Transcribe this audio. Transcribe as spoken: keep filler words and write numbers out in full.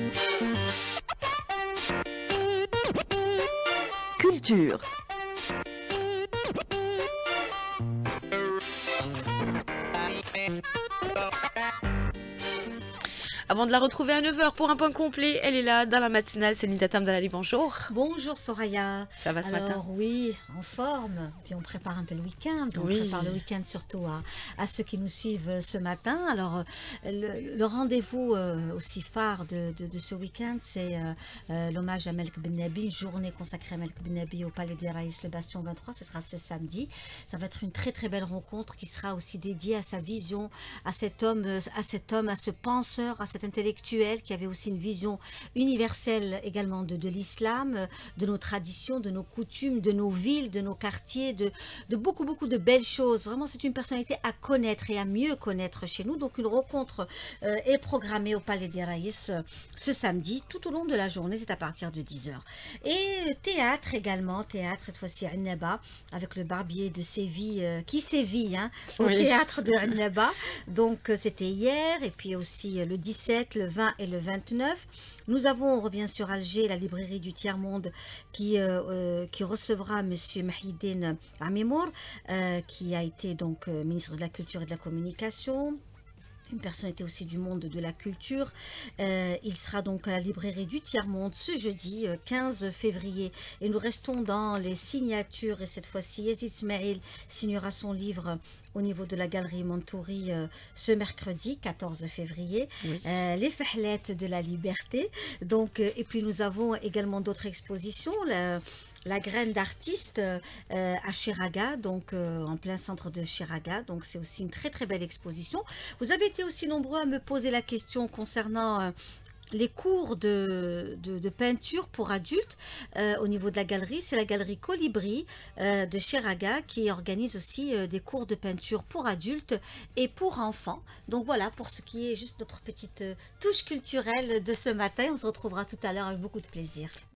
Culture. Avant de la retrouver à neuf heures pour un point complet, elle est là dans la matinale. C'est Nida Tam Dalali, bonjour. Bonjour Soraya. Ça va ce Alors, matin? Oui, en forme. Puis on prépare un peu le week-end. On Oui. prépare le week-end surtout à, à ceux qui nous suivent ce matin. Alors, le, le rendez-vous euh, aussi phare de, de, de ce week-end, c'est euh, euh, l'hommage à Melk Ben Nabi, une journée consacrée à Melk Ben Nabi au Palais des Raïs, le Bastion vingt-trois. Ce sera ce samedi. Ça va être une très très belle rencontre qui sera aussi dédiée à sa vision, à cet homme, à cet homme, à ce penseur, à cet intellectuel qui avait aussi une vision universelle également de, de l'islam, de nos traditions, de nos coutumes, de nos villes, de nos quartiers, de, de beaucoup, beaucoup de belles choses. Vraiment, c'est une personnalité à connaître et à mieux connaître chez nous. Donc, une rencontre euh, est programmée au Palais des Raïs euh, ce samedi, tout au long de la journée, c'est à partir de dix heures. Et euh, théâtre également, théâtre, cette fois-ci à Annaba, avec le barbier de Séville, euh, qui sévit hein, au Oui. théâtre de Annaba. Donc, euh, c'était hier, et puis aussi euh, le dix-sept, le vingt et le vingt-neuf. Nous avons, on revient sur Alger, la librairie du Tiers-Monde qui, euh, euh, qui recevra M. Mahidine Amimour, euh, qui a été donc euh, ministre de la Culture et de la Communication. Une personnalité aussi du monde de la culture. Euh, il sera donc à la librairie du Tiers-Monde ce jeudi euh, quinze février. Et nous restons dans les signatures. Et cette fois-ci, Yazid Smaïl signera son livre au niveau de la galerie Montouri euh, ce mercredi quatorze février. Oui. Euh, les Fahlettes de la Liberté. Donc, euh, et puis nous avons également d'autres expositions. La, la graine d'artiste euh, à Chiraga, donc euh, en plein centre de Chiraga. Donc c'est aussi une très très belle exposition. Vous avez été aussi nombreux à me poser la question concernant euh, les cours de, de, de peinture pour adultes euh, au niveau de la galerie. C'est la galerie Colibri euh, de Chiraga qui organise aussi euh, des cours de peinture pour adultes et pour enfants. Donc voilà pour ce qui est juste notre petite euh, touche culturelle de ce matin. On se retrouvera tout à l'heure avec beaucoup de plaisir.